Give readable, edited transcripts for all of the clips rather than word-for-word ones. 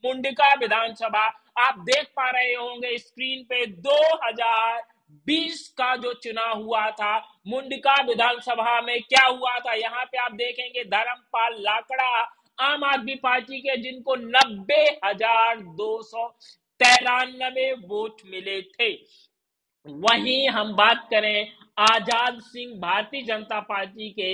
मुंडका विधानसभा। आप देख पा रहे होंगे स्क्रीन पे 2020 का जो चुनाव हुआ था, मुंडका विधानसभा में क्या हुआ था, यहाँ पे आप देखेंगे धर्मपाल लाकड़ा आम आदमी पार्टी के, जिनको 90,293 वोट मिले थे। वहीं हम बात करें आजाद सिंह भारतीय जनता पार्टी के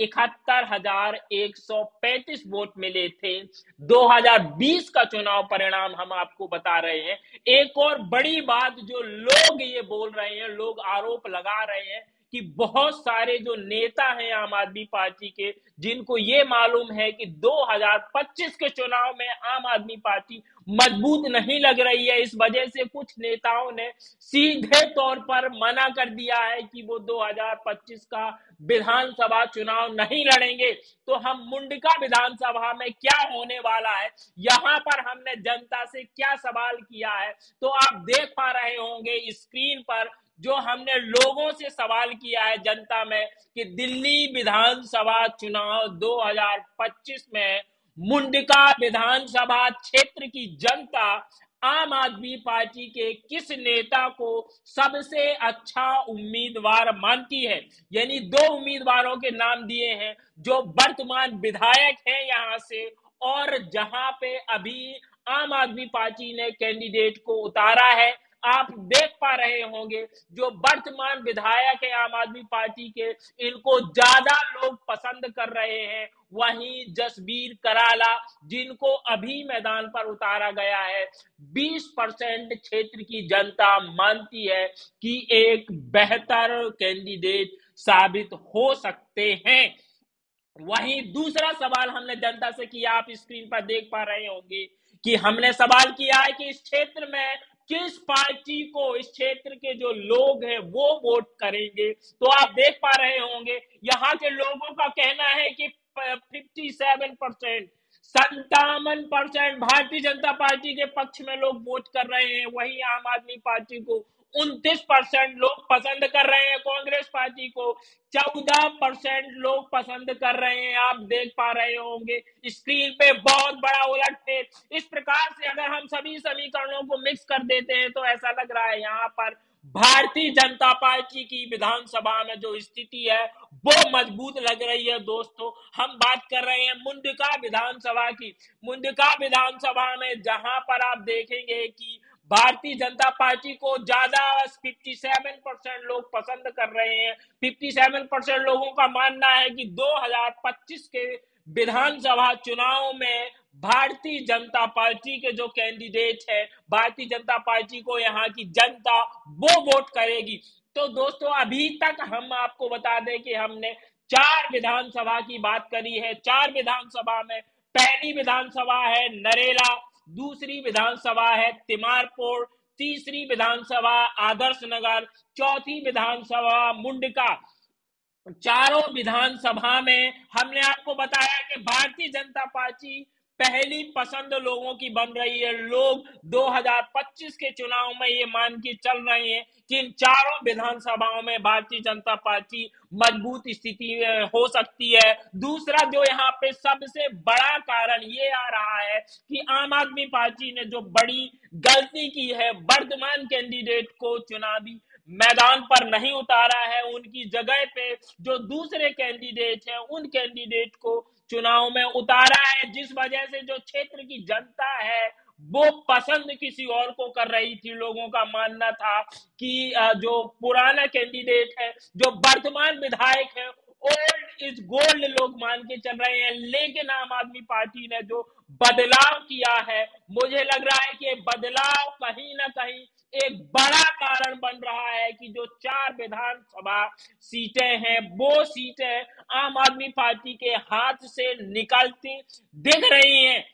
71,135 वोट मिले थे। 2020 का चुनाव परिणाम हम आपको बता रहे हैं। एक और बड़ी बात जो लोग ये बोल रहे हैं, लोग आरोप लगा रहे हैं कि बहुत सारे जो नेता हैं आम आदमी पार्टी के, जिनको ये मालूम है कि 2025 के चुनाव में आम आदमी पार्टी मजबूत नहीं लग रही है, इस वजह से कुछ नेताओं ने सीधे तौर पर मना कर दिया है कि वो 2025 का विधानसभा चुनाव नहीं लड़ेंगे। तो हम मुंडका विधानसभा में क्या होने वाला है, यहाँ पर हमने जनता से क्या सवाल किया है, तो आप देख पा रहे होंगे स्क्रीन पर जो हमने लोगों से सवाल किया है जनता में कि दिल्ली विधानसभा चुनाव 2025 में मुंडका विधानसभा क्षेत्र की जनता आम आदमी पार्टी के किस नेता को सबसे अच्छा उम्मीदवार मानती है। यानी 2 उम्मीदवारों के नाम दिए हैं जो वर्तमान विधायक हैं यहां से, और जहां पे अभी आम आदमी पार्टी ने कैंडिडेट को उतारा है। आप देख पा रहे होंगे जो वर्तमान विधायक है आम आदमी पार्टी के, इनको ज्यादा लोग पसंद कर रहे हैं। वहीं जसबीर कराला, जिनको अभी मैदान पर उतारा गया है, 20% क्षेत्र की जनता मानती है कि एक बेहतर कैंडिडेट साबित हो सकते हैं। वहीं दूसरा सवाल हमने जनता से किया, आप स्क्रीन पर देख पा रहे होंगे कि हमने सवाल किया है कि इस क्षेत्र में किस पार्टी को इस क्षेत्र के जो लोग हैं वो वोट करेंगे। तो आप देख पा रहे होंगे यहाँ के लोगों का कहना है कि 57%, 57% भारतीय जनता पार्टी के पक्ष में लोग वोट कर रहे हैं। वहीं आम आदमी पार्टी को 29% लोग पसंद कर रहे हैं, कांग्रेस पार्टी को 14% लोग पसंद कर रहे हैं। आप देख पा रहे होंगे स्क्रीन पे बहुत बड़ा उलटफेर। इस प्रकार से अगर हम सभी समीकरणों को मिक्स कर देते हैं तो ऐसा लग रहा है यहाँ पर भारतीय जनता पार्टी की विधानसभा में जो स्थिति है वो मजबूत लग रही है। दोस्तों, हम बात कर रहे हैं मुंडका विधानसभा की। मुंडका विधानसभा में जहां पर आप देखेंगे कि भारतीय जनता पार्टी को ज्यादा 57% लोग पसंद कर रहे हैं। 57% लोगों का मानना है कि 2025 के विधानसभा चुनाव में भारतीय जनता पार्टी के जो कैंडिडेट है, भारतीय जनता पार्टी को यहाँ की जनता वो वोट करेगी। तो दोस्तों, अभी तक हम आपको बता दें कि हमने 4 विधानसभा की बात करी है। 4 विधानसभा में पहली विधानसभा है नरेला, दूसरी विधानसभा है तिमारपुर, तीसरी विधानसभा आदर्श नगर, चौथी विधानसभा मुंडका। चारों विधानसभा में हमने आपको बताया कि भारतीय जनता पार्टी पहली पसंद लोगों की बन रही है। लोग 2025 के चुनाव में ये मान के चल रहे हैं कि इन चारों विधानसभाओं में भारतीय जनता पार्टी मजबूत स्थिति में हो सकती है। दूसरा जो यहाँ पे सबसे बड़ा कारण ये आ रहा है कि आम आदमी पार्टी ने जो बड़ी गलती की है, वर्तमान कैंडिडेट को चुनावी मैदान पर नहीं उतारा है, उनकी जगह पे जो दूसरे कैंडिडेट हैं उन कैंडिडेट को चुनाव में उतारा है, जिस वजह से जो क्षेत्र की जनता है वो पसंद किसी और को कर रही थी। लोगों का मानना था कि जो पुराना कैंडिडेट है, जो वर्तमान विधायक है, ओल्ड इज गोल्ड लोग मान के चल रहे हैं। लेकिन आम आदमी पार्टी ने जो बदलाव किया है, मुझे लग रहा है कि बदलाव कहीं ना कहीं एक बड़ा कारण बन रहा है कि जो 4 विधानसभा सीटें हैं वो सीटें आम आदमी पार्टी के हाथ से निकलती दिख रही हैं।